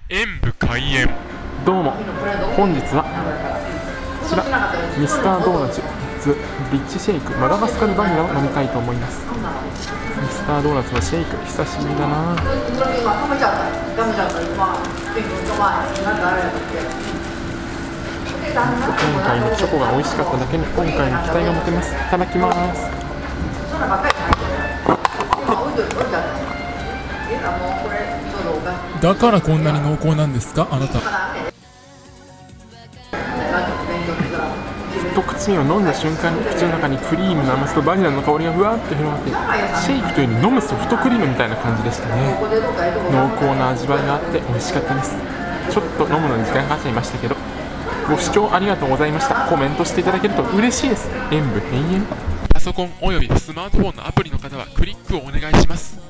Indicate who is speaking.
Speaker 1: 演武開演。
Speaker 2: どうも、本日はこちらミスタードーナツリッチシェイクマダガスカルバニラを飲みたいと思います。ミスタードーナツのシェイク久しぶりだな。今回のチョコが美味しかっただけに今回の期待が持てます。いただきます。
Speaker 3: だからこんなに濃厚なんですか、あなた。
Speaker 2: 一口目を飲んだ瞬間に口の中にクリームの甘さとバニラの香りがふわっと広がって、シェイクというより飲むソフトクリームみたいな感じでしたね。濃厚な味わいがあって美味しかったです。ちょっと飲むのに時間がかかっちゃいましたけど、ご視聴ありがとうございました。コメントしていただけると嬉しいです。演武閉園。
Speaker 1: パソコンおよびスマートフォンのアプリの方はクリックをお願いします。